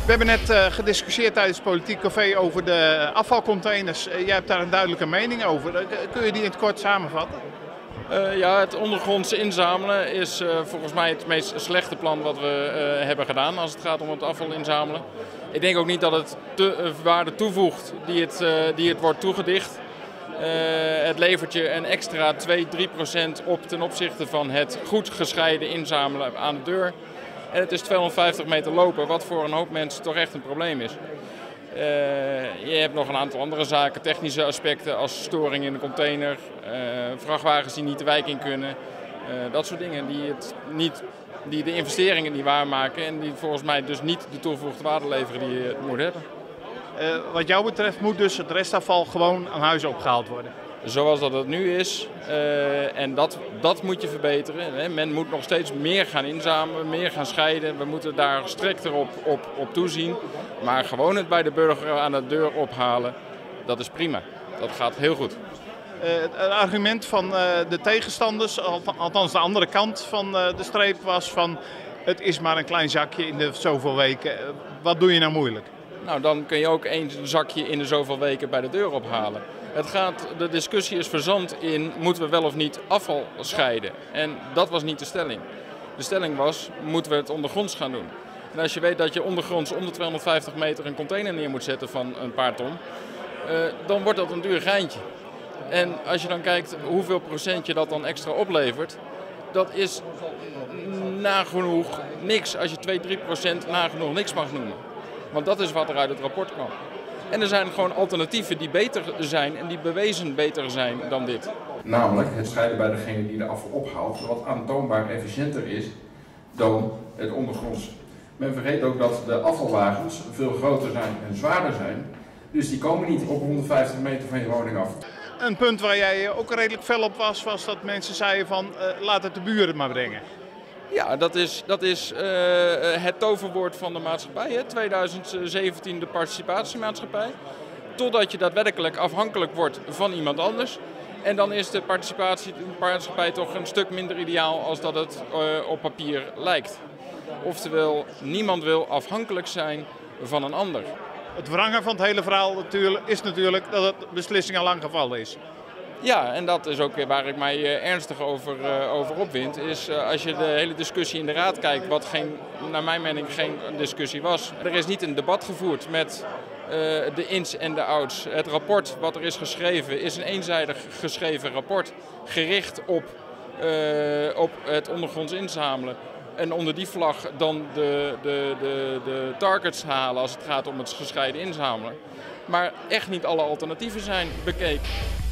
We hebben net gediscussieerd tijdens het Politiek Café over de afvalcontainers. Jij hebt daar een duidelijke mening over. Kun je die in het kort samenvatten? Ja, het ondergronds inzamelen is volgens mij het meest slechte plan wat we hebben gedaan als het gaat om het afval inzamelen. Ik denk ook niet dat het waarde toevoegt die het wordt toegedicht. Het levert je een extra 2-3% op ten opzichte van het goed gescheiden inzamelen aan de deur. En het is 250 meter lopen, wat voor een hoop mensen toch echt een probleem is. Je hebt nog een aantal andere zaken, technische aspecten als storing in de container, vrachtwagens die niet de wijk in kunnen. Dat soort dingen die de investeringen niet waarmaken en die volgens mij dus niet de toegevoegde waarde leveren die je moet hebben. Wat jou betreft moet dus het restafval gewoon aan huis opgehaald worden? Zoals dat het nu is. En dat moet je verbeteren. Hè. Men moet nog steeds meer gaan inzamelen, meer gaan scheiden. We moeten daar strikter op toezien. Maar gewoon het bij de burger aan de deur ophalen, dat is prima. Dat gaat heel goed. Het argument van de tegenstanders, althans de andere kant van de streep, was van het is maar een klein zakje in de zoveel weken. Wat doe je nou moeilijk? Nou, dan kun je ook één zakje in de zoveel weken bij de deur ophalen. De discussie is verzand in, moeten we wel of niet afval scheiden? En dat was niet de stelling. De stelling was, moeten we het ondergronds gaan doen? En als je weet dat je ondergronds om de 250 meter een container neer moet zetten van een paar ton, dan wordt dat een duur geintje. En als je dan kijkt hoeveel procent je dat dan extra oplevert, dat is nagenoeg niks als je 2-3% nagenoeg niks mag noemen. Want dat is wat er uit het rapport kwam. En er zijn gewoon alternatieven die beter zijn en die bewezen beter zijn dan dit. Namelijk het scheiden bij degene die de afval ophaalt, wat aantoonbaar efficiënter is dan het ondergronds. Men vergeet ook dat de afvalwagens veel groter zijn en zwaarder zijn. Dus die komen niet op 150 meter van je woning af. Een punt waar jij ook redelijk fel op was dat mensen zeiden van laat het de buren maar brengen. Ja, dat is het toverwoord van de maatschappij, hè? 2017 de participatiemaatschappij. Totdat je daadwerkelijk afhankelijk wordt van iemand anders. En dan is de participatiemaatschappij toch een stuk minder ideaal als dat het op papier lijkt. Oftewel, niemand wil afhankelijk zijn van een ander. Het wrangen van het hele verhaal is natuurlijk dat de beslissing al lang gevallen is. Ja, en dat is ook waar ik mij ernstig over opwind. Is als je de hele discussie in de Raad kijkt, wat naar mijn mening geen discussie was. Er is niet een debat gevoerd met de ins en de outs. Het rapport wat er is geschreven is een eenzijdig geschreven rapport. Gericht op het ondergronds inzamelen. En onder die vlag dan de targets halen als het gaat om het gescheiden inzamelen. Maar echt niet alle alternatieven zijn bekeken.